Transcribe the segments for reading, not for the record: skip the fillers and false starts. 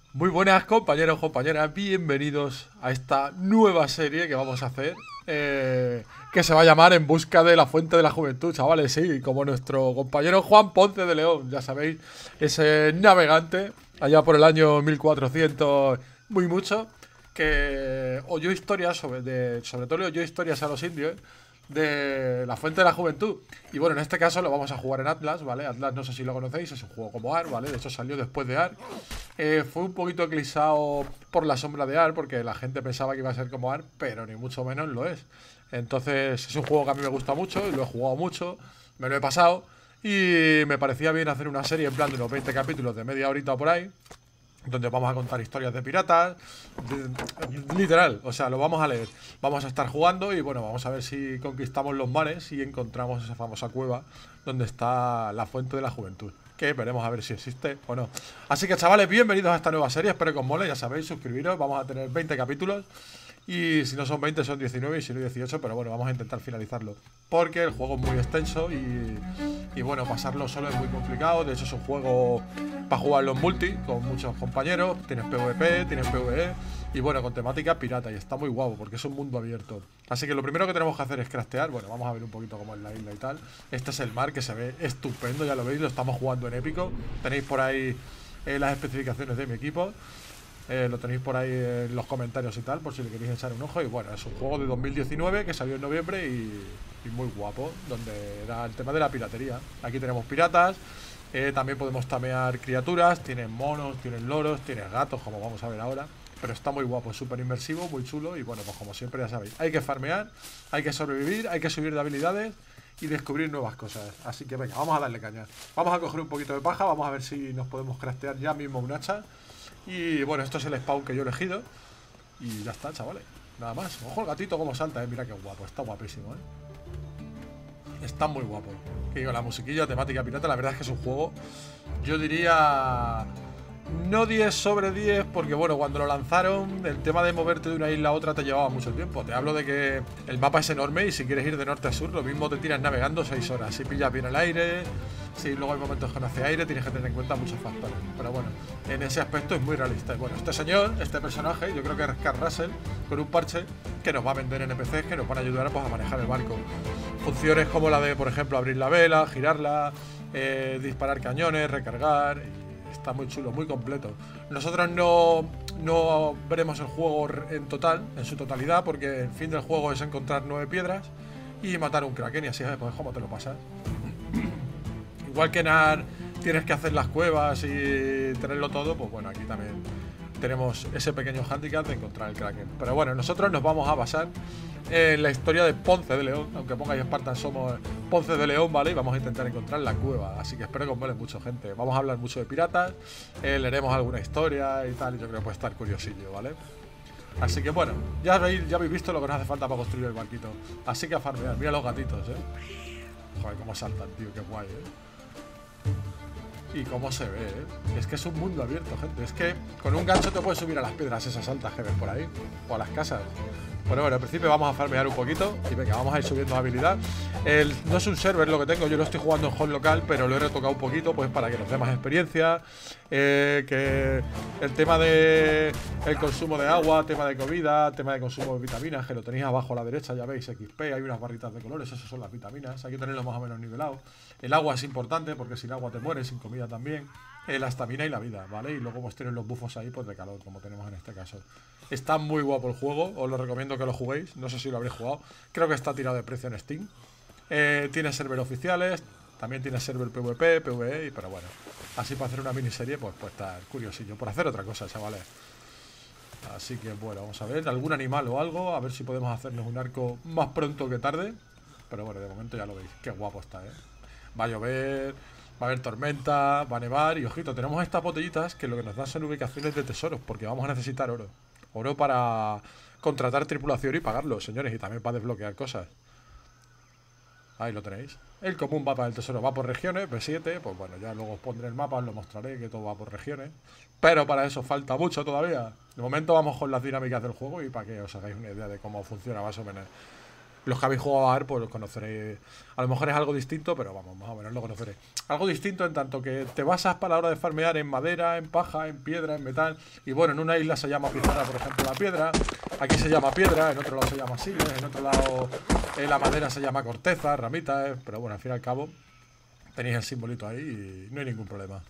Muy buenas compañeros, compañeras, bienvenidos a esta nueva serie que vamos a hacer, que se va a llamar En busca de la fuente de la juventud, chavales, sí, como nuestro compañero Juan Ponce de León, ya sabéis, ese navegante allá por el año 1400, muy mucho, que oyó historias sobre todo le oyó historias a los indios de la fuente de la juventud. Y bueno, en este caso lo vamos a jugar en Atlas, ¿vale? Atlas no sé si lo conocéis, es un juego como Ark, ¿vale? De hecho salió después de Ark. Fue un poquito eclipsado por la sombra de Ark, porque la gente pensaba que iba a ser como Ark, pero ni mucho menos lo es. Entonces es un juego que a mí me gusta mucho, y lo he jugado mucho, me lo he pasado, y me parecía bien hacer una serie en plan de unos 20 capítulos de media horita o por ahí, donde vamos a contar historias de piratas, literal, o sea, lo vamos a leer, vamos a estar jugando y bueno, vamos a ver si conquistamos los mares y encontramos esa famosa cueva donde está la fuente de la juventud, que veremos a ver si existe o no. Así que chavales, bienvenidos a esta nueva serie, espero que os mole, ya sabéis, suscribiros, vamos a tener 20 capítulos. Y si no son 20 son 19 y si no 18, pero bueno, vamos a intentar finalizarlo. Porque el juego es muy extenso y bueno, pasarlo solo es muy complicado. De hecho es un juego para jugarlo en multi, con muchos compañeros. Tienes PvP, tienes PvE y bueno, con temática pirata. Y está muy guapo porque es un mundo abierto. Así que lo primero que tenemos que hacer es craftear. Bueno, vamos a ver un poquito cómo es la isla y tal. Este es el mar que se ve estupendo, ya lo veis, lo estamos jugando en épico. Tenéis por ahí las especificaciones de mi equipo. Lo tenéis por ahí en los comentarios y tal, por si le queréis echar un ojo. Y bueno, es un juego de 2019 que salió en noviembre y muy guapo, donde era el tema de la piratería. Aquí tenemos piratas, también podemos tamear criaturas, tienen monos, tienen loros, tienen gatos, como vamos a ver ahora. Pero está muy guapo, súper inmersivo, muy chulo. Y bueno, pues como siempre ya sabéis, hay que farmear, hay que sobrevivir, hay que subir de habilidades y descubrir nuevas cosas. Así que venga, vamos a darle caña. Vamos a coger un poquito de paja, vamos a ver si nos podemos craftear ya mismo un hacha. Y bueno, esto es el spawn que yo he elegido. Y ya está, chavales. Nada más. Ojo el gatito como salta, mira qué guapo. Está guapísimo, Está muy guapo. Que digo, la musiquilla temática pirata, la verdad es que es un juego, yo diría, no 10 sobre 10, porque bueno, cuando lo lanzaron, el tema de moverte de una isla a otra te llevaba mucho tiempo. Te hablo de que el mapa es enorme y si quieres ir de norte a sur, lo mismo te tiras navegando 6 horas. Si pillas bien el aire, si luego hay momentos que no hace aire, tienes que tener en cuenta muchos factores. Pero bueno, en ese aspecto es muy realista. Y bueno, este señor, este personaje, yo creo que es Carl Russell, con un parche que nos va a vender NPCs que nos van a ayudar pues, a manejar el barco. Funciones como la de, por ejemplo, abrir la vela, girarla, disparar cañones, recargar. Está muy chulo, muy completo. Nosotros no veremos el juego en total, en su totalidad, porque el fin del juego es encontrar 9 piedras y matar un kraken y así es pues, cómo te lo pasas. Igual que en Ar tienes que hacer las cuevas y tenerlo todo, pues bueno, aquí también tenemos ese pequeño handicap de encontrar el kraken. Pero bueno, nosotros nos vamos a basar en la historia de Ponce de León. Aunque pongáis Spartan, somos Ponce de León, ¿vale? Y vamos a intentar encontrar la cueva. Así que espero que os mole mucho, gente. Vamos a hablar mucho de piratas, leeremos alguna historia y tal. Y yo creo que puede estar curiosillo, ¿vale? Así que bueno, ya habéis visto lo que nos hace falta para construir el barquito. Así que a farmear. Mira los gatitos, Joder, cómo saltan, tío, qué guay, Y cómo se ve, Es que es un mundo abierto, gente. Es que con un gancho te puedes subir a las piedras esas altas que ves por ahí. O a las casas. Bueno, al principio vamos a farmear un poquito. Y venga, vamos a ir subiendo habilidad. No es un server lo que tengo, yo lo estoy jugando en home local, pero lo he retocado un poquito, pues para que nos dé más experiencia. Que el tema de el consumo de agua, tema de comida, tema de consumo de vitaminas, que lo tenéis abajo a la derecha, ya veis, XP, hay unas barritas de colores, esas son las vitaminas, hay que tenerlo más o menos nivelado. El agua es importante porque sin agua te mueres, sin comida también. La estamina y la vida, ¿vale? Y luego pues tienen los buffos ahí pues de calor, como tenemos en este caso. Está muy guapo el juego, os lo recomiendo que lo juguéis, no sé si lo habréis jugado. Creo que está tirado de precio en Steam. Tiene server oficiales, también tiene server PvP, PvE, pero bueno, así para hacer una miniserie pues está curiosillo, por hacer otra cosa, chavales. Así que bueno, vamos a ver, algún animal o algo, a ver si podemos hacernos un arco más pronto que tarde. Pero bueno, de momento ya lo veis, qué guapo está, Va a llover, va a haber tormenta, va a nevar y ojito, tenemos estas botellitas que lo que nos dan son ubicaciones de tesoros, porque vamos a necesitar oro. Oro para contratar tripulación y pagarlo, señores, y también para desbloquear cosas. Ahí lo tenéis. El común mapa del tesoro va por regiones, B7, pues bueno, ya luego os pondré el mapa, os lo mostraré que todo va por regiones. Pero para eso falta mucho todavía. De momento vamos con las dinámicas del juego y para que os hagáis una idea de cómo funciona más o menos. Los que habéis jugado a ARK, pues los conoceréis. A lo mejor es algo distinto, pero vamos, más o menos lo conoceréis. Algo distinto en tanto que te basas para la hora de farmear en madera, en paja, en piedra, en metal. Y bueno, en una isla se llama pizarra, por ejemplo, la piedra. Aquí se llama piedra, en otro lado se llama sillas, en otro lado la madera se llama corteza, ramitas. Pero bueno, al fin y al cabo tenéis el simbolito ahí y no hay ningún problema.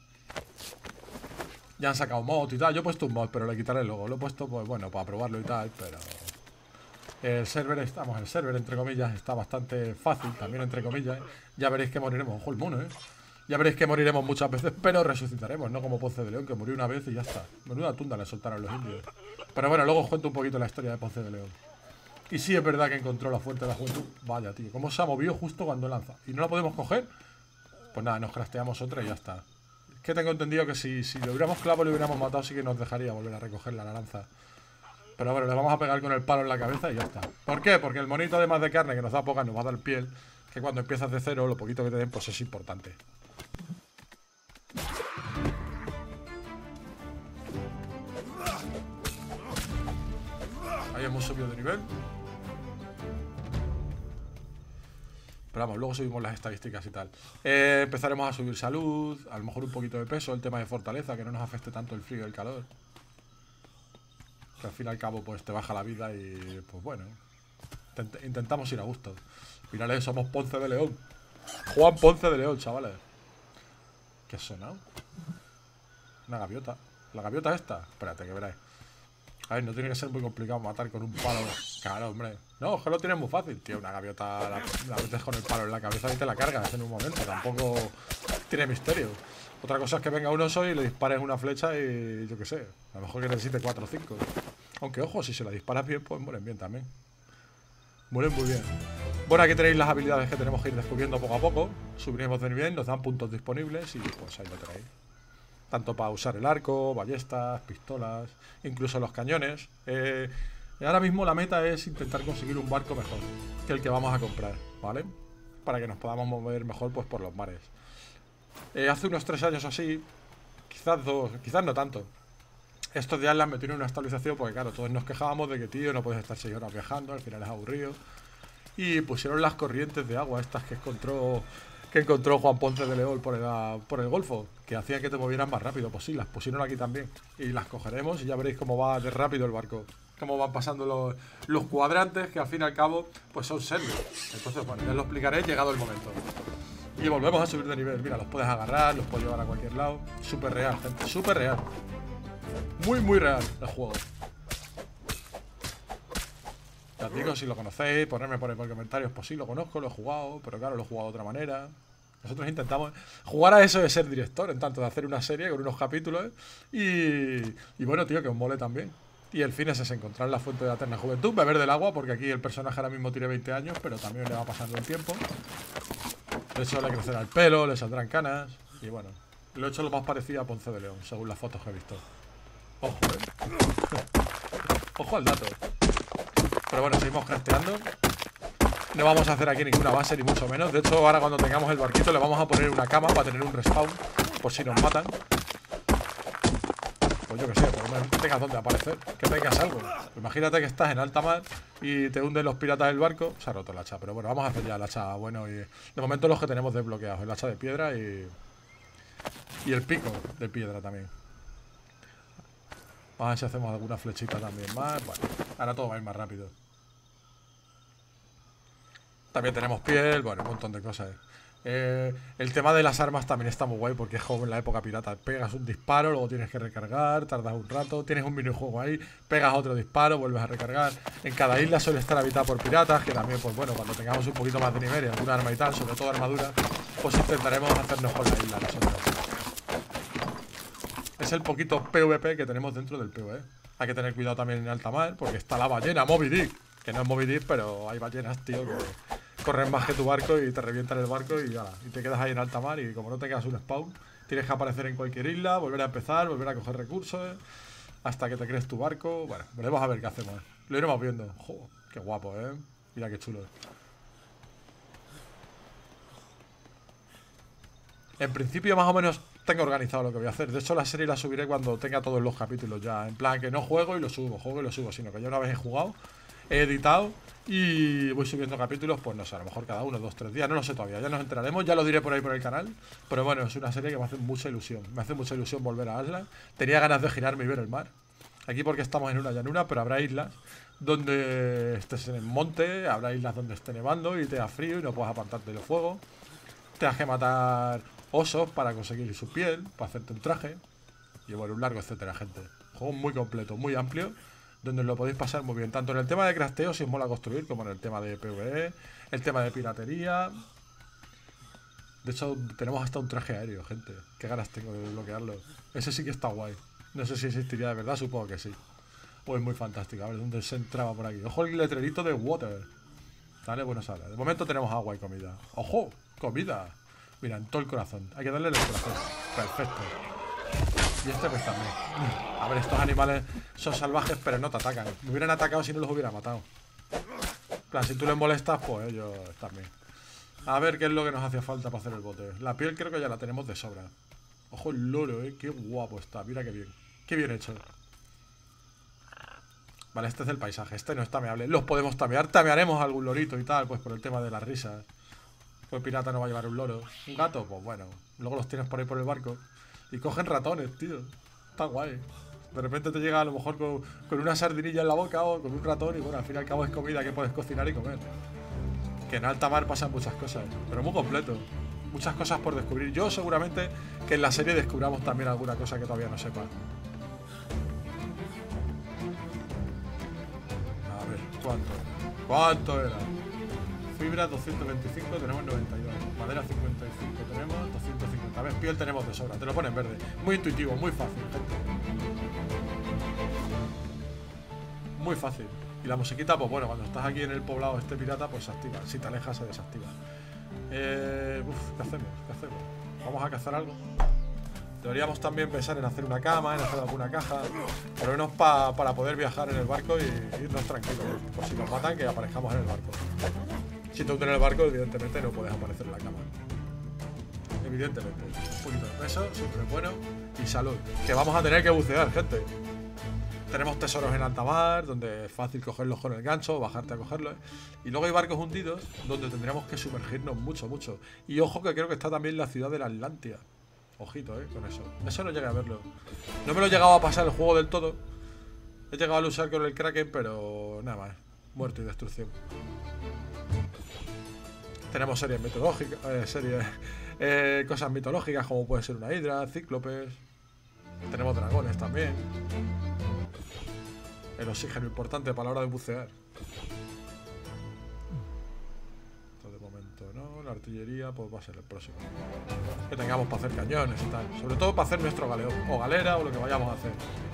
Ya han sacado mod y tal. Yo he puesto un mod, pero le quitaré el logo. Lo he puesto, pues bueno, para probarlo y tal, pero... El server, entre comillas, está bastante fácil, también entre comillas. Ya veréis que moriremos, ojo el mono, Ya veréis que moriremos muchas veces, pero resucitaremos, no como Ponce de León, que murió una vez y ya está. Menuda tunda le soltaron los indios. Pero bueno, luego os cuento un poquito la historia de Ponce de León. Y sí es verdad que encontró la fuente de la juventud. Vaya, tío, cómo se ha movido justo cuando lanza. ¿Y no la podemos coger? Pues nada, nos crafteamos otra y ya está. Es que tengo entendido que si lo hubiéramos clavado y lo hubiéramos matado, sí que nos dejaría volver a recoger la lanza. Pero bueno, le vamos a pegar con el palo en la cabeza y ya está. ¿Por qué? Porque el monito, además de carne, que nos da poca, nos va a dar piel. Que cuando empiezas de cero, lo poquito que te den, pues es importante. Ahí hemos subido de nivel. Pero vamos, luego subimos las estadísticas y tal. Empezaremos a subir salud, a lo mejor un poquito de peso, el tema de fortaleza, que no nos afecte tanto el frío y el calor. Que al fin y al cabo pues te baja la vida y pues bueno, intentamos ir a gusto. Mirad, somos Ponce de León. Juan Ponce de León, chavales. ¿Qué ha sonado? Una gaviota. ¿La gaviota esta? Espérate, que veráis. A ver, no tiene que ser muy complicado matar con un palo. Claro, hombre. No, es que lo tienes muy fácil, tío. Una gaviota la metes con el palo en la cabeza y te la cargas en un momento. Tampoco tiene misterio. Otra cosa es que venga un oso y le dispares una flecha y yo qué sé. A lo mejor que necesite 4 o 5. Aunque ojo, si se la disparas bien, pues mueren bien también. Mueren muy bien. Bueno, aquí tenéis las habilidades que tenemos que ir descubriendo poco a poco. Subiremos de nivel, nos dan puntos disponibles y pues ahí lo tenéis. Tanto para usar el arco, ballestas, pistolas, incluso los cañones. Ahora mismo la meta es intentar conseguir un barco mejor que el que vamos a comprar, ¿vale? Para que nos podamos mover mejor pues por los mares. Hace unos 3 años así, quizás 2, quizás no tanto. Estos días le han metido una estabilización porque claro, todos nos quejábamos de que tío, no puedes estar 6 horas viajando, al final es aburrido. Y pusieron las corrientes de agua estas que encontró Juan Ponce de León por el Golfo, que hacían que te movieran más rápido. Pues sí, las pusieron aquí también. Y las cogeremos y ya veréis cómo va de rápido el barco. Cómo van pasando los cuadrantes, que al fin y al cabo pues son servers. Entonces, bueno, ya lo explicaré llegado el momento. Y volvemos a subir de nivel. Mira, los puedes agarrar, los puedes llevar a cualquier lado. Súper real, gente, súper real. Muy, muy real el juego. Ya os digo, si lo conocéis, ponerme por comentarios. Pues sí, lo conozco, lo he jugado, pero claro, lo he jugado de otra manera. Nosotros intentamos jugar a eso de ser director, en tanto de hacer una serie con unos capítulos. Y bueno, tío, que os mole también. Y el fin es ese, encontrar la fuente de la eterna juventud, beber del agua, porque aquí el personaje ahora mismo tiene 20 años, pero también le va pasando el tiempo. De hecho, le crecerá el pelo, le saldrán canas. Y bueno, lo he hecho lo más parecido a Ponce de León, según las fotos que he visto. Ojo, Ojo al dato. Pero bueno, seguimos crafteando. No vamos a hacer aquí ninguna base, ni mucho menos. De hecho, ahora cuando tengamos el barquito le vamos a poner una cama para tener un respawn, por si nos matan. Pues yo que sé, por lo menos que tengas donde aparecer, que tengas algo. Imagínate que estás en alta mar y te hunden los piratas del barco. Se ha roto el hacha, pero bueno, vamos a hacer ya el hacha bueno. Y de momento los que tenemos desbloqueados, el hacha de piedra y el pico de piedra también. Vamos a ver si hacemos alguna flechita también más. Bueno, ahora todo va a ir más rápido. También tenemos piel, bueno, un montón de cosas. El tema de las armas también está muy guay porque es como en la época pirata. Pegas un disparo, luego tienes que recargar, tardas un rato, tienes un minijuego ahí, pegas otro disparo, vuelves a recargar. En cada isla suele estar habitada por piratas, que también, pues bueno, cuando tengamos un poquito más de nivel y alguna arma y tal, sobre todo armadura, pues intentaremos hacernos con la isla nosotros. Es el poquito PvP que tenemos dentro del PvE. Hay que tener cuidado también en alta mar, porque está la ballena Moby Dick. Que no es Moby Dick, pero hay ballenas, tío, que corren más que tu barco y te revientan el barco y te quedas ahí en alta mar. Y como no tengas un spawn, tienes que aparecer en cualquier isla, volver a empezar, volver a coger recursos, hasta que te crees tu barco. Bueno, veremos a ver qué hacemos. Lo iremos viendo. Joder, qué guapo, mira qué chulo. En principio, más o menos tengo organizado lo que voy a hacer. De hecho, la serie la subiré cuando tenga todos los capítulos ya. En plan, que no juego y lo subo, sino que ya una vez he jugado he editado y voy subiendo capítulos, pues no sé, a lo mejor cada 1, 2, 3 días, no lo sé todavía, ya nos enteraremos, ya lo diré por ahí por el canal. Pero bueno, es una serie que me hace mucha ilusión, volver a Aslan. Tenía ganas de girarme y ver el mar. Aquí porque estamos en una llanura, pero habrá islas donde estés en el monte, habrá islas donde esté nevando y te da frío y no puedes apartarte del fuego. Te has que matar osos para conseguir su piel, para hacerte un traje. Y bueno, un largo etcétera, gente. Juego muy completo, muy amplio, donde lo podéis pasar muy bien. Tanto en el tema de crafteo, si os mola construir, como en el tema de PvE, el tema de piratería. De hecho, tenemos hasta un traje aéreo, gente. Qué ganas tengo de desbloquearlo. Ese sí que está guay. No sé si existiría de verdad, supongo que sí. O es muy fantástico. A ver, ¿dónde se entraba por aquí? Ojo el letrerito de water. Dale, bueno, sale. De momento tenemos agua y comida. ¡Ojo! ¡Comida! Mira, en todo el corazón. Hay que darle el corazón. Perfecto. Y este pues también. A ver, estos animales son salvajes, pero no te atacan. Me hubieran atacado si no los hubiera matado. En plan, si tú les molestas, pues ellos también. A ver qué es lo que nos hacía falta para hacer el bote. La piel creo que ya la tenemos de sobra. Ojo el loro, qué guapo está. Mira qué bien. Qué bien hecho. Vale, este es el paisaje. Este no es tameable. Los podemos tamear. Tamearemos algún lorito y tal, pues por el tema de las risas. Pues el pirata no va a llevar un loro. Un gato, pues bueno. Luego los tienes por ahí por el barco. Y cogen ratones, tío. Está guay. De repente te llega a lo mejor con una sardinilla en la boca o con un ratón. Y bueno, al fin y al cabo es comida que puedes cocinar y comer. Que en alta mar pasan muchas cosas. Pero muy completo. Muchas cosas por descubrir. Yo seguramente que en la serie descubramos también alguna cosa que todavía no sepa. A ver, ¿cuánto era? Fibra 225, tenemos 92. Madera 55, tenemos 250. A ver, piel tenemos de sobra, te lo ponen verde. Muy intuitivo, muy fácil, gente. Muy fácil. Y la musiquita, pues bueno, cuando estás aquí en el poblado este pirata, pues se activa. Si te alejas, se desactiva. ¿Qué hacemos? ¿Qué hacemos? ¿Vamos a cazar algo? Deberíamos también pensar en hacer una cama, en hacer alguna caja. Por lo menos para poder viajar en el barco y irnos tranquilos. Por si nos matan, que aparezcamos en el barco. Si te hunden en el barco, evidentemente no puedes aparecer en la cama. Evidentemente. Un poquito de peso, siempre es bueno. Y salud. Que vamos a tener que bucear, gente. Tenemos tesoros en alta mar, donde es fácil cogerlos con el gancho, bajarte a cogerlos. Y luego hay barcos hundidos, donde tendríamos que sumergirnos mucho, mucho. Y ojo que creo que está también la ciudad de la Atlantia. Ojito, con eso. Eso no llegué a verlo. No me lo he llegado a pasar el juego del todo. He llegado a luchar con el Kraken, pero nada más. Muerte y destrucción. Tenemos series mitológicas, cosas mitológicas como puede ser una hidra, cíclopes. Tenemos dragones también. El oxígeno importante para la hora de bucear. Esto de momento no. La artillería pues va a ser el próximo. Que tengamos para hacer cañones y tal. Sobre todo para hacer nuestro galeón o galera o lo que vayamos a hacer.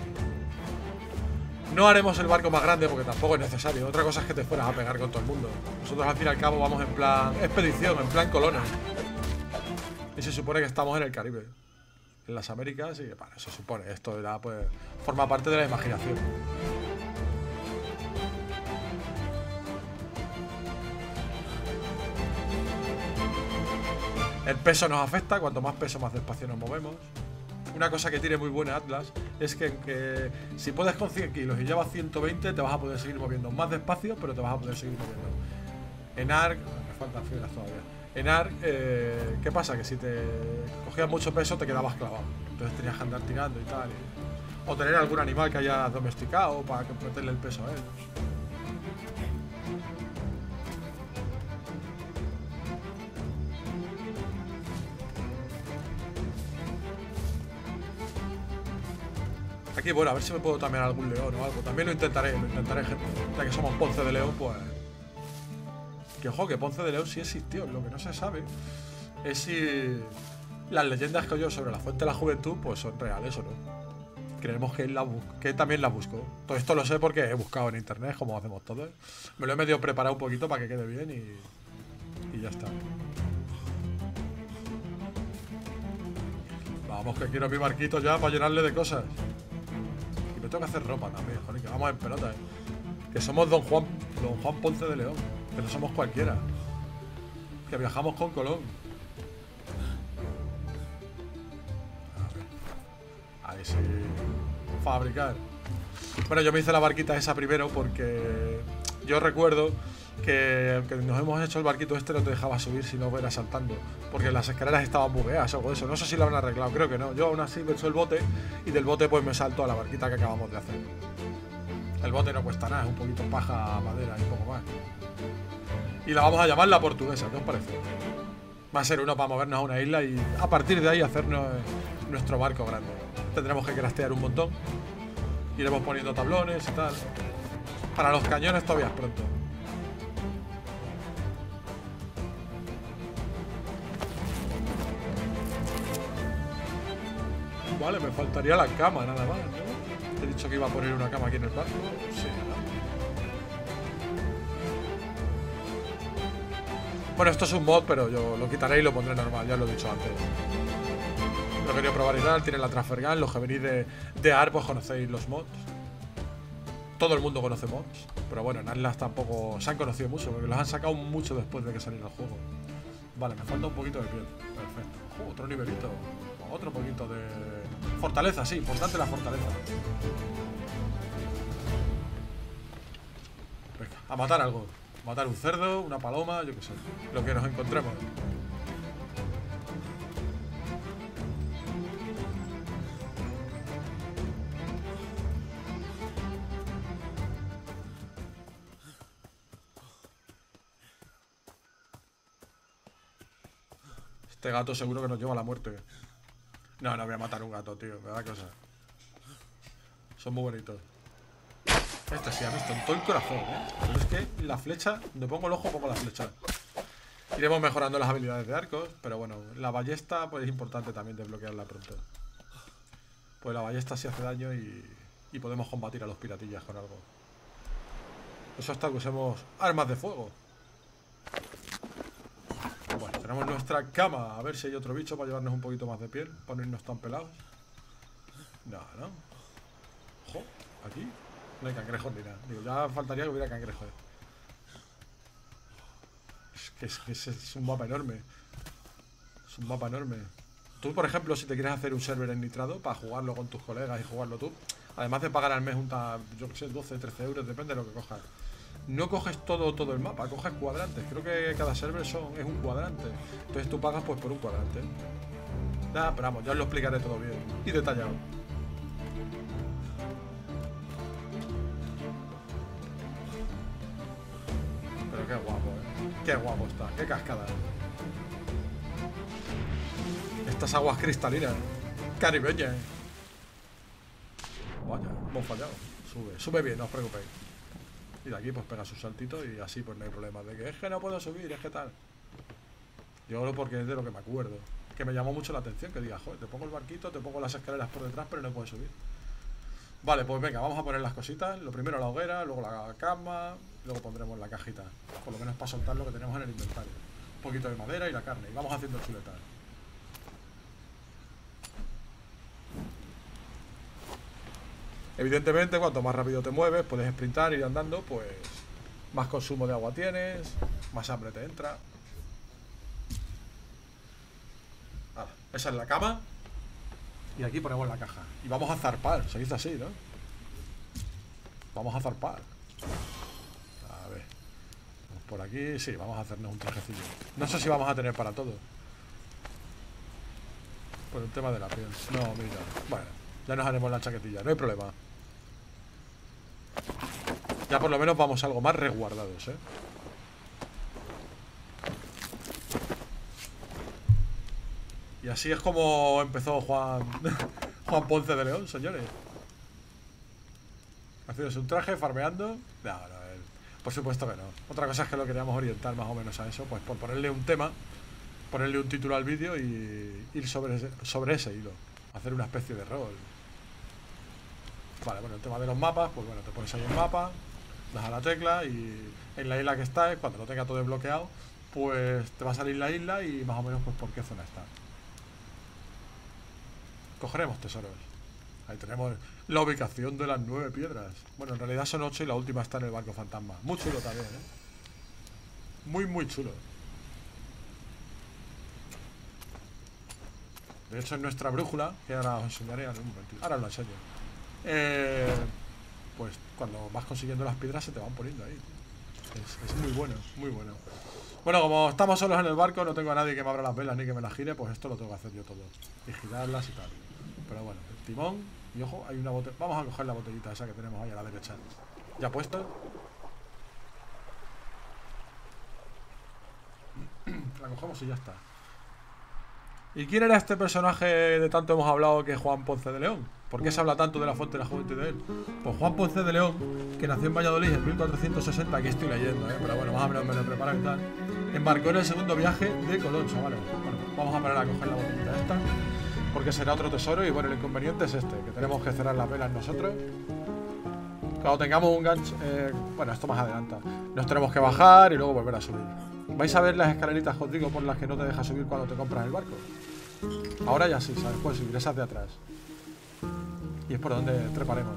No haremos el barco más grande porque tampoco es necesario. Otra cosa es que te fueras a pegar con todo el mundo. Nosotros al fin y al cabo vamos en plan expedición, en plan colonia. Y se supone que estamos en el Caribe. En las Américas y bueno, se supone. Esto era, pues, forma parte de la imaginación. El peso nos afecta, cuanto más peso más despacio nos movemos. Una cosa que tiene muy buena Atlas es que si puedes con 100 kilos y llevas 120 te vas a poder seguir moviendo más despacio, pero te vas a poder seguir moviendo. En ARK, me faltan fibras todavía. En ARK, ¿qué pasa? Que si te cogías mucho peso te quedabas clavado. Entonces tenías que andar tirando y tal. O tener algún animal que hayas domesticado para meterle el peso a él. Aquí, bueno, a ver si me puedo también algún león o algo. También lo intentaré, gente. Ya que somos Ponce de León, pues... Que ojo, que Ponce de León sí existió. Lo que no se sabe es si las leyendas que oyo sobre la fuente de la juventud pues son reales o no. Creemos que él también las buscó. Todo esto lo sé porque he buscado en internet, como hacemos todos. Me lo he medio preparado un poquito para que quede bien y ya está. Vamos, que quiero mi barquito ya para llenarle de cosas. Y me tengo que hacer ropa también, joder, que vamos en pelota, Que somos Don Juan Ponce de León. Que no somos cualquiera. Que viajamos con Colón. A ver. Ahí sí. Fabricar. Bueno, yo me hice la barquita esa primero porque Yo recuerdo que nos hemos hecho el barquito este, no te dejaba subir si no fuera saltando, porque las escaleras estaban bugueadas o algo de eso. No sé si lo habrán arreglado, creo que no. Yo aún así me echo el bote y del bote pues me salto a la barquita que acabamos de hacer. El bote no cuesta nada, es un poquito paja, madera y un poco más. Y la vamos a llamar la portuguesa, ¿qué os parece? Va a ser uno para movernos a una isla y a partir de ahí hacernos nuestro barco grande. Tendremos que craftear un montón. Iremos poniendo tablones y tal. Para los cañones todavía es pronto. Vale, me faltaría la cama nada más, ¿no? Te he dicho que iba a poner una cama aquí en el barco. Sí, ¿no? Bueno, esto es un mod, pero yo lo quitaré y lo pondré normal, ya lo he dicho antes. Lo quería probar y tal, tiene la Transfer Gun, los que venís de ARP pues conocéis los mods. Todo el mundo conoce mods, pero bueno, en Atlas tampoco se han conocido mucho, porque los han sacado mucho después de que saliera el juego. Vale, me falta un poquito de piel, perfecto. Otro nivelito, otro poquito de fortaleza, sí, importante la fortaleza. Venga, a matar algo. Matar un cerdo, una paloma, yo qué sé. Lo que nos encontremos. Este gato seguro que nos lleva a la muerte. No, no voy a matar un gato, tío. Me da cosa. Son muy bonitos. Este sí, ha visto en todo el corazón, ¿eh? Pero es que la flecha, donde pongo el ojo, pongo la flecha. Iremos mejorando las habilidades de arcos, pero bueno, la ballesta pues es importante también desbloquearla pronto. Pues la ballesta sí hace daño y podemos combatir a los piratillas con algo. Eso hasta que usemos armas de fuego. Bueno, tenemos nuestra cama. A ver si hay otro bicho para llevarnos un poquito más de piel, para no irnos tan pelados. No, no. Ojo, aquí no hay cangrejos ni nada. Digo, ya faltaría que hubiera cangrejos. Es que es un mapa enorme. Es un mapa enorme. Tú, por ejemplo, si te quieres hacer un server en nitrado para jugarlo con tus colegas y jugarlo tú, además de pagar al mes yo que sé, 12, 13 euros, depende de lo que cojas. No coges todo el mapa, coges cuadrantes. Creo que cada server es un cuadrante. Entonces tú pagas pues por un cuadrante. Nada, pero vamos, ya os lo explicaré todo bien y detallado. Pero qué guapo, qué guapo está, qué cascada. Estas aguas cristalinas, caribeñas. Vaya, hemos fallado. Sube bien, no os preocupéis. Y de aquí pues pega su saltito y así pues no hay problema de que es que no puedo subir, es que tal. Yo lo porque es de lo que me acuerdo. Que me llamó mucho la atención, que diga, joder, te pongo el barquito, te pongo las escaleras por detrás, pero no puedes subir. Vale, pues venga, vamos a poner las cositas. Lo primero la hoguera, luego la cama, luego pondremos la cajita. Por lo menos para soltar lo que tenemos en el inventario. Un poquito de madera y la carne. Y vamos haciendo chuletas. Evidentemente, cuanto más rápido te mueves, puedes sprintar, ir andando, pues más consumo de agua tienes, más hambre te entra. Vale, esa es la cama. Y aquí ponemos la caja. Y vamos a zarpar, se dice así, ¿no? Vamos a zarpar. A ver. Vamos por aquí, sí, vamos a hacernos un trajecillo. No sé si vamos a tener para todo. Por el tema de la piel. No, mira. Bueno, ya nos haremos la chaquetilla, no hay problema. Ya por lo menos vamos algo más resguardados, ¿eh? Y así es como empezó Juan Ponce de León, señores. Haciéndose un traje, farmeando. No, por supuesto que no. Otra cosa es que lo queríamos orientar más o menos a eso, pues por ponerle un tema, ponerle un título al vídeo y ir sobre ese hilo. Hacer una especie de rol. Vale, bueno, el tema de los mapas, pues bueno, te pones ahí el mapa, das a la tecla y en la isla que estás, cuando lo tenga todo desbloqueado, pues te va a salir la isla y más o menos pues por qué zona está. Cogeremos tesoros. Ahí tenemos la ubicación de las 9 piedras. Bueno, en realidad son 8 y la última está en el barco fantasma. Muy chulo también, ¿eh? Muy chulo. De hecho, en nuestra brújula, que ahora os enseñaré en un momentito. Ahora lo enseño. Pues cuando vas consiguiendo las piedras se te van poniendo ahí. Es muy bueno, muy bueno. Bueno, como estamos solos en el barco, no tengo a nadie que me abra las velas ni que me las gire, pues esto lo tengo que hacer yo todo. Y girarlas y tal. Pero bueno, el timón. Y ojo, hay una botella. Vamos a coger la botellita esa que tenemos ahí a la derecha. ¿Ya puesta? La cogemos y ya está. ¿Y quién era este personaje de tanto hemos hablado que es Juan Ponce de León? ¿Por qué se habla tanto de la fuente de la juventud de él? Pues Juan Ponce de León, que nació en Valladolid en 1460, aquí estoy leyendo, pero bueno, más o menos me lo he preparado y tal, embarcó en el segundo viaje de Colón, chavales. Bueno, vamos a parar a coger la botellita esta, porque será otro tesoro y bueno, el inconveniente es este, que tenemos que cerrar las velas nosotros. Cuando tengamos un gancho, bueno, esto más adelanta, nos tenemos que bajar y luego volver a subir. ¿Vais a ver las escaleritas, os digo, por las que no te deja subir cuando te compras el barco? Ahora ya sí, ¿sabes? Puedes subir esas de atrás. Y es por donde treparemos.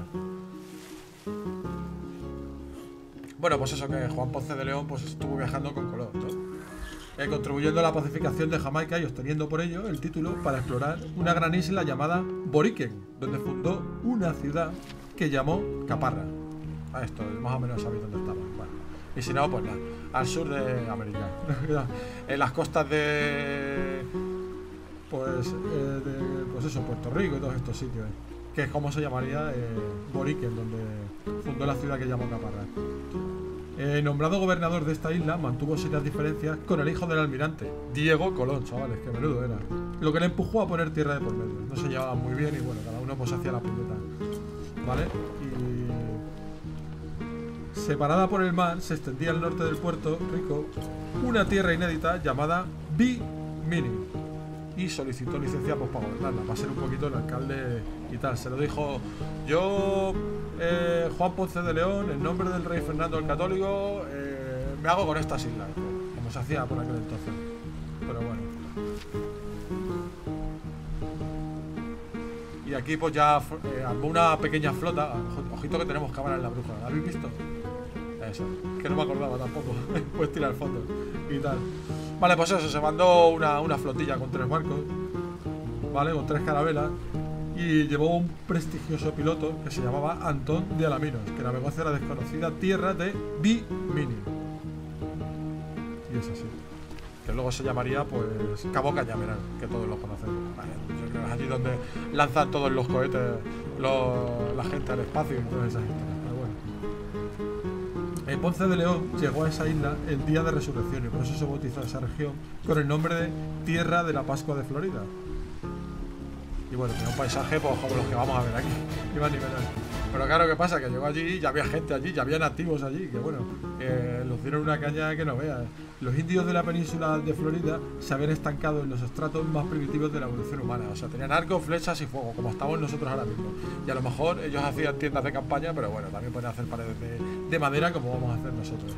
Bueno, pues eso, que Juan Ponce de León pues estuvo viajando con Colón, ¿no? Contribuyendo a la pacificación de Jamaica y obteniendo por ello el título para explorar una gran isla llamada Boriken, donde fundó una ciudad que llamó Caparra. A esto, más o menos sabéis dónde estaba. Bueno, y si no, pues nada, al sur de América. En las costas de... Pues eso, Puerto Rico y todos estos sitios. Que es como se llamaría Boriken, donde fundó la ciudad que llamó Caparra. Nombrado gobernador de esta isla, mantuvo serias diferencias con el hijo del almirante, Diego Colón, chavales, que menudo era. Lo que le empujó a poner tierra de por medio. No se llevaban muy bien y bueno, cada uno pues hacía la puñeta. ¿Vale? Y separada por el mar, se extendía al norte del Puerto Rico una tierra inédita llamada Bimini. Y solicitó licencia pues, para gobernarla, para ser un poquito el alcalde y tal. Se lo dijo yo, Juan Ponce de León, en nombre del rey Fernando el Católico, me hago con estas islas, como se hacía por aquel entonces. Pero bueno. Y aquí pues ya armó una pequeña flota. Ojito que tenemos cámara en la brújula, ¿la habéis visto? Eso, que no me acordaba tampoco. Puedes tirar fotos y tal. Vale, pues eso, se mandó una flotilla con 3 barcos, ¿vale? Con 3 carabelas. Y llevó un prestigioso piloto que se llamaba Antón de Alaminos, que navegó hacia la desconocida tierra de Bimini. Y es así. Que luego se llamaría, pues, Cabo Cañaveral, que todos lo conocemos. Vale, yo creo que es allí donde lanzan todos los cohetes la gente al espacio y todas esas historias. Ponce de León llegó a esa isla el día de resurrección y por eso se bautizó esa región con el nombre de Tierra de la Pascua de Florida. Y bueno, tiene un paisaje pues, como los que vamos a ver aquí, ni más ni menos. Pero claro, ¿qué pasa? Que llegó allí, ya había gente allí, ya había nativos allí, que bueno, los dieron una caña que no veas. Los indios de la península de Florida se habían estancado en los estratos más primitivos de la evolución humana. O sea, tenían arcos, flechas y fuego, como estamos nosotros ahora mismo. Y a lo mejor ellos hacían tiendas de campaña, pero bueno, también pueden hacer paredes de madera como vamos a hacer nosotros.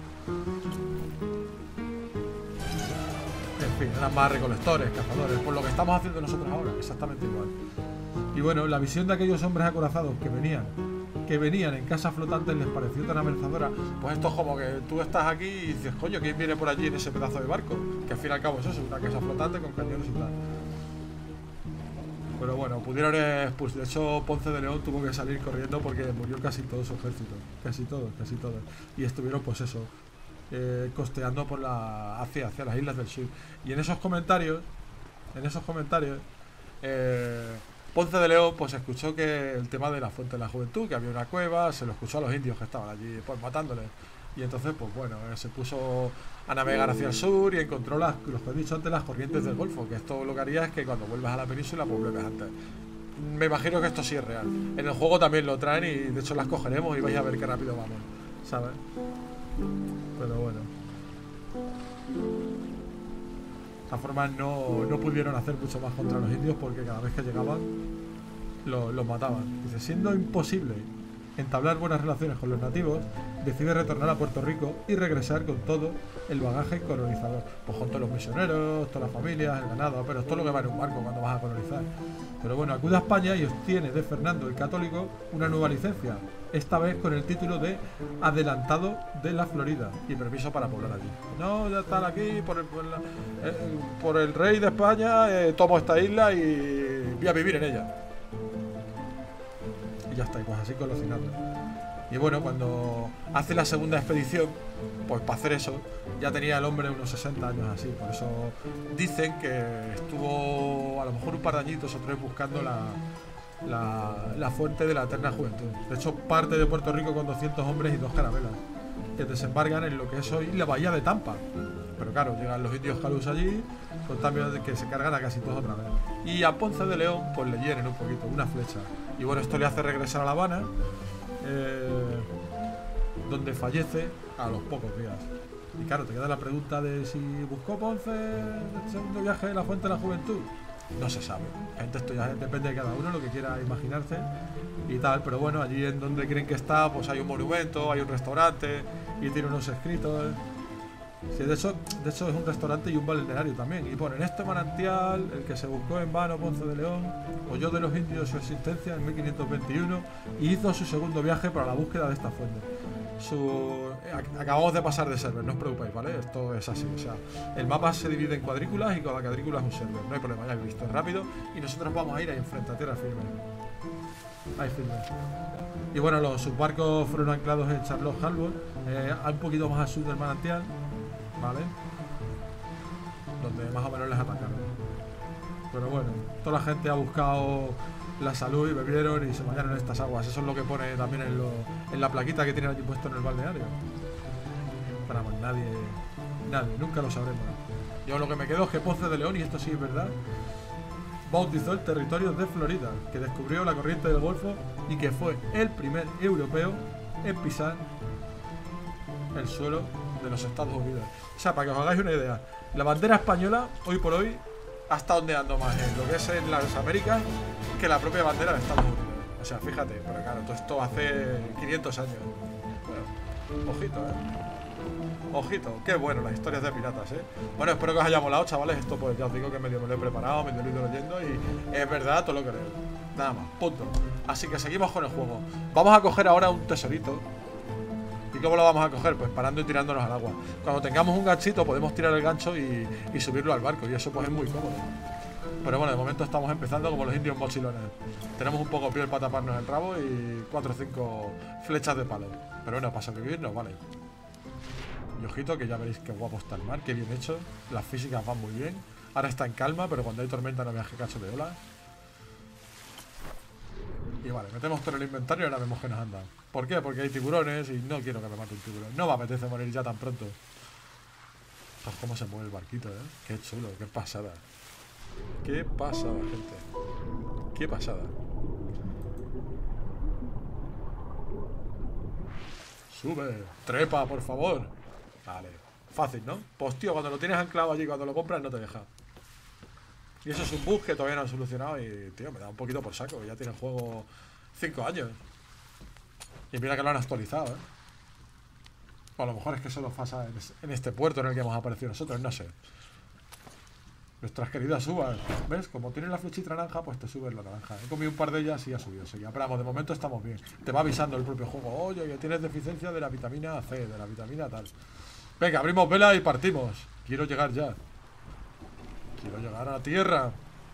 En fin, eran más recolectores, cazadores, por lo que estamos haciendo nosotros ahora, exactamente igual. Y bueno, la visión de aquellos hombres acorazados que venían en casas flotantes les pareció tan amenazadora. Pues esto es como que tú estás aquí y dices, coño, ¿quién viene por allí en ese pedazo de barco? Que al fin y al cabo es eso, una casa flotante con cañones y tal. Pero bueno, pudieron expulsar. De hecho, Ponce de León tuvo que salir corriendo porque murió casi todo su ejército. Casi todos. Y estuvieron, pues eso, costeando por hacia las islas del sur. Y en esos comentarios, Ponce de León pues escuchó que el tema de la fuente de la juventud, que había una cueva, se lo escuchó a los indios que estaban allí pues matándoles. Y entonces pues bueno, se puso a navegar hacia el sur y encontró los que he dicho antes, las corrientes del Golfo, que esto lo que haría es que cuando vuelvas a la península pues vuelves antes. Me imagino que esto sí es real. En el juego también lo traen y de hecho las cogeremos y vais a ver qué rápido vamos, ¿sabes? Pero bueno. De esta forma no pudieron hacer mucho más contra los indios porque cada vez que llegaban los mataban. Dice, siendo imposible entablar buenas relaciones con los nativos, decide retornar a Puerto Rico y regresar con todo el bagaje colonizador. Pues con todos los misioneros, todas las familias, el ganado, pero esto es lo que va en un barco cuando vas a colonizar. Pero bueno, acude a España y obtiene de Fernando el Católico una nueva licencia, esta vez con el título de adelantado de la Florida y permiso para poblar allí. No, ya están aquí por el rey de España, tomo esta isla y voy a vivir en ella. Y ya está, y pues así con los cinatos. Y bueno, cuando hace la segunda expedición, pues para hacer eso, ya tenía el hombre unos 60 años así. Por eso dicen que estuvo a lo mejor un par de añitos o tres buscando la fuente de la eterna juventud. De hecho, parte de Puerto Rico con 200 hombres y 2 carabelas, que desembarcan en lo que es hoy la bahía de Tampa. Pero claro, llegan los indios calus allí, con cambios de que se cargan a casi todos otra vez. Y a Ponce de León, pues le hieren un poquito, una flecha. Y bueno, esto le hace regresar a La Habana, donde fallece a los pocos días. Y claro, te queda la pregunta de si buscó Ponce el segundo viaje de la fuente de la juventud. No se sabe. Gente, esto ya depende de cada uno, lo que quiera imaginarse y tal. Pero bueno, allí en donde creen que está, pues hay un monumento, hay un restaurante y tiene unos escritos. Sí, de hecho es un restaurante y un balneario también. Y ponen este manantial, el que se buscó en vano Ponce de León, oyó de los indios su existencia en 1521 y hizo su segundo viaje para la búsqueda de esta fuente. Acabamos de pasar de server, no os preocupéis, ¿vale? Esto es así, o sea, el mapa se divide en cuadrículas y cada cuadrícula es un server, no hay problema, ya habéis visto, es rápido y nosotros vamos a ir ahí enfrente, a tierra firme. Ahí firme. Y bueno, los subbarcos fueron anclados en Charlotte Harbour, un poquito más al sur del manantial, ¿vale? Donde más o menos les atacaron. Pero bueno, toda la gente ha buscado la salud y bebieron y se bañaron en estas aguas. Eso es lo que pone también en la plaquita que tienen allí puesto en el balneario. Para más nadie, nunca lo sabremos. Yo lo que me quedo es que Ponce de León, y esto sí es verdad, bautizó el territorio de Florida, que descubrió la corriente del Golfo y que fue el primer europeo en pisar el suelo de los Estados Unidos. O sea, para que os hagáis una idea, la bandera española, hoy por hoy, ha estado ondeando más en lo que es en las Américas que la propia bandera de Estados Unidos. O sea, fíjate, pero claro, todo esto hace 500 años. Bueno, ojito, ojito, qué bueno las historias de piratas, Bueno, espero que os haya molado, chavales. Esto pues ya os digo que medio me lo he preparado, medio lo he ido leyendo y es verdad todo lo que leo. Nada más, punto. Así que seguimos con el juego. Vamos a coger ahora un tesorito. ¿Y cómo lo vamos a coger? Pues parando y tirándonos al agua. Cuando tengamos un ganchito podemos tirar el gancho y subirlo al barco. Y eso pues es muy cómodo. Pero bueno, de momento estamos empezando como los indios mochilones. Tenemos un poco piel para taparnos el rabo y 4 o 5 flechas de palo. Pero bueno, para sobrevivirnos, vale. Y ojito que ya veréis qué guapo está el mar, qué bien hecho. Las físicas van muy bien. Ahora está en calma, pero cuando hay tormenta no veas que cacho de olas. Y vale, metemos todo en el inventario y ahora vemos que nos andan. ¿Por qué? Porque hay tiburones y no quiero que me mate un tiburón. No me apetece morir ya tan pronto. Pues cómo se mueve el barquito, Qué chulo, qué pasada. Qué pasada, gente. Qué pasada. Sube, trepa, por favor. Vale, fácil, ¿no? Pues tío, cuando lo tienes anclado allí, cuando lo compras no te deja. Y eso es un bug que todavía no han solucionado y, tío, me da un poquito por saco. Ya tiene el juego 5 años. Y mira que lo han actualizado, O a lo mejor es que solo pasa en este puerto en el que hemos aparecido nosotros, no sé. Nuestras queridas uvas, ¿ves? Como tienen la flechita naranja, pues te subes la naranja. He comido un par de ellas y ha subido seguida. Pero vamos, de momento estamos bien. Te va avisando el propio juego. Oye, que tienes deficiencia de la vitamina C, de la vitamina tal. Venga, abrimos vela y partimos. Quiero llegar ya. Quiero llegar a la tierra.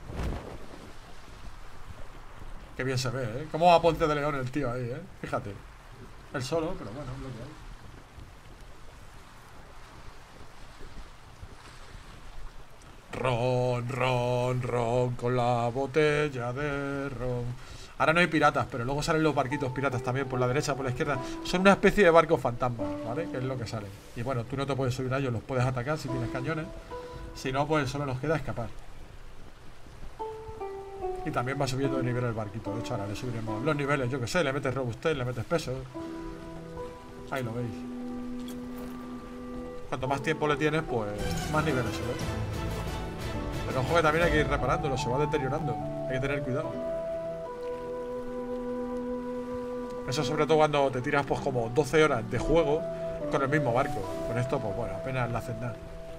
Qué bien se ve, Cómo va Ponce de León el tío ahí, Fíjate. El solo, pero bueno, es lo que hay. Ron, ron, ron con la botella de ron. Ahora no hay piratas, pero luego salen los barquitos piratas también por la derecha, por la izquierda. Son una especie de barcos fantasmas, ¿vale? Que es lo que sale. Y bueno, tú no te puedes subir a ellos, los puedes atacar si tienes cañones. Si no, pues solo nos queda escapar. Y también va subiendo de nivel el barquito. De hecho, ahora le subiremos los niveles, yo que sé, le metes robustez, le metes peso. Ahí lo veis. Cuanto más tiempo le tienes, pues más niveles sube. Pero ojo que también hay que ir reparándolo, se va deteriorando. Hay que tener cuidado. Eso sobre todo cuando te tiras pues como 12 horas de juego con el mismo barco. Con esto, pues bueno, apenas le haces nada.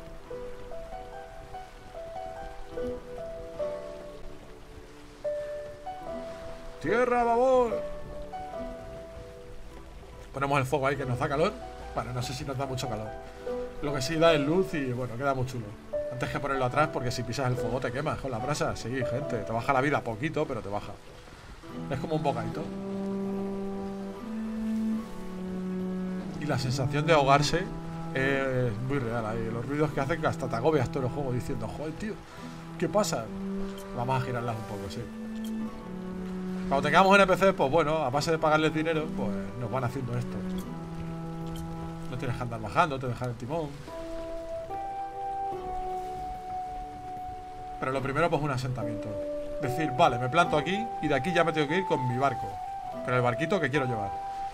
¡Tierra, babor! Ponemos el fuego ahí que nos da calor. Bueno, no sé si nos da mucho calor. Lo que sí da es luz y bueno, queda muy chulo. Antes que ponerlo atrás, porque si pisas el fuego te quemas con la brasa. Sí, gente, te baja la vida poquito, pero te baja. Es como un bocadito. la sensación de ahogarse es muy real ahí. Los ruidos que hacen que hasta te agobias todo el juego diciendo, joder, tío, ¿qué pasa? Vamos a girarlas un poco, sí. Cuando tengamos NPC, pues bueno, a base de pagarles dinero, pues nos van haciendo esto. No tienes que andar bajando, te dejan el timón. Pero lo primero, pues un asentamiento. Decir, vale, me planto aquí y de aquí ya me tengo que ir con mi barco. Con el barquito que quiero llevar.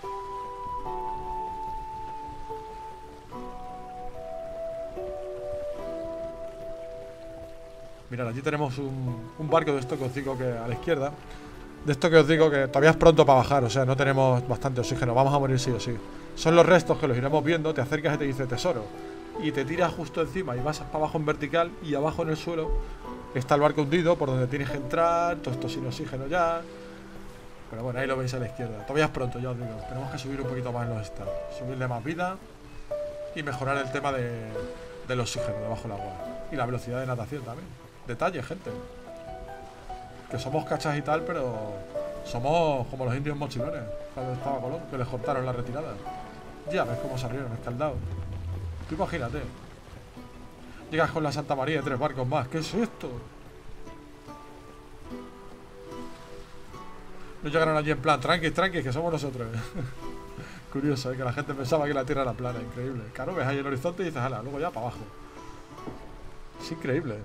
Mirad, allí tenemos un barco de esto que os digo que a la izquierda. De esto que os digo que todavía es pronto para bajar. O sea, no tenemos bastante oxígeno. Vamos a morir sí o sí. Son los restos que los iremos viendo. Te acercas y te dice tesoro. Y te tiras justo encima y vas para abajo en vertical. Y abajo en el suelo está el barco hundido por donde tienes que entrar. Todo esto sin oxígeno ya. Pero bueno, ahí lo veis a la izquierda. Todavía es pronto, ya os digo. Tenemos que subir un poquito más en los estados. Subirle más vida. Y mejorar el tema del oxígeno debajo del agua. Y la velocidad de natación también. Detalle, gente. Que somos cachas y tal, pero somos como los indios mochilones cuando estaba Colón, que les cortaron la retirada. Ya ves cómo salieron escaldados. Tú imagínate. Llegas con la Santa María y 3 barcos más. ¿Qué es esto? No llegaron allí en plan, tranqui, que somos nosotros. Curioso, que la gente pensaba que la tierra era plana. Increíble. Claro, ves ahí el horizonte y dices, ala, luego ya para abajo. Es increíble.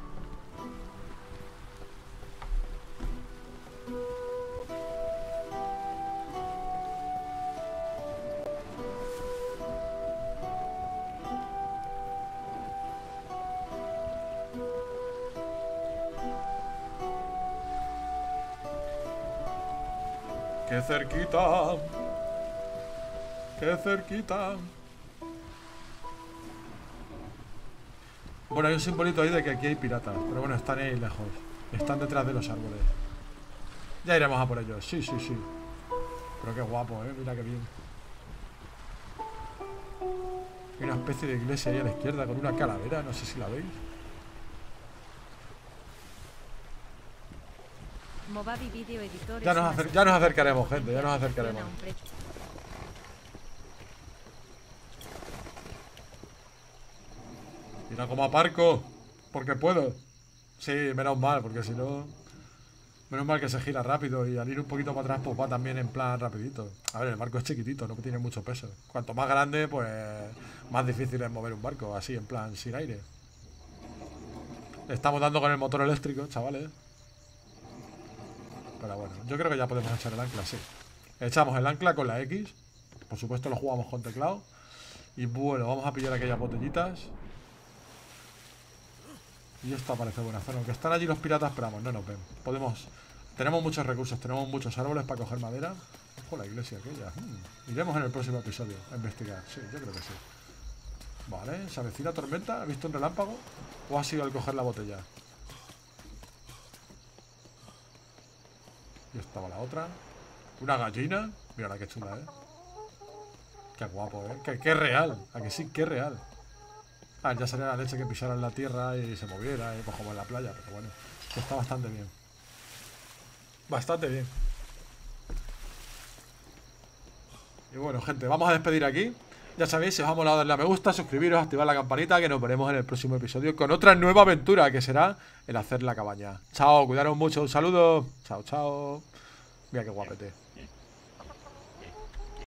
¡Qué cerquita! ¡Qué cerquita! Bueno, hay un simbolito ahí de que aquí hay piratas. Pero bueno, están ahí lejos. Están detrás de los árboles. Ya iremos a por ellos. Sí, sí, sí. Pero qué guapo, mira qué bien. Hay una especie de iglesia ahí a la izquierda con una calavera. No sé si la veis. Ya nos acercaremos, gente. Ya nos acercaremos. Mira cómo aparco. Porque puedo. Sí, menos mal, porque si no... Menos mal que se gira rápido. Y al ir un poquito para atrás, pues va también en plan rapidito. A ver, el barco es chiquitito, no tiene mucho peso. Cuanto más grande, pues más difícil es mover un barco. Así, en plan, sin aire. Le estamos dando con el motor eléctrico, chavales. Pero bueno, yo creo que ya podemos echar el ancla, sí. Echamos el ancla con la X. Por supuesto lo jugamos con teclado. Y bueno, vamos a pillar aquellas botellitas. Y esto parece buena zona. Aunque están allí los piratas, pero vamos, no nos ven. Tenemos muchos recursos, tenemos muchos árboles para coger madera. Ojo, la iglesia aquella. Iremos en el próximo episodio a investigar. Sí, yo creo que sí. Vale, ¿se avecina tormenta? ¿Ha visto un relámpago? ¿O ha sido al coger la botella? Y estaba la otra. Una gallina. Mira qué chula, Qué guapo, Qué real. ¿A que sí? Qué real. Ah, ya sería la leche que pisara en la tierra y se moviera, pues como en la playa. Pero bueno, está bastante bien. Bastante bien. Y bueno, gente, vamos a despedir aquí. Ya sabéis, si os ha molado darle a me gusta, suscribiros, activar la campanita, que nos veremos en el próximo episodio con otra nueva aventura, que será el hacer la cabaña. Chao, cuidaros mucho, un saludo. Chao, chao. Mira qué guapete.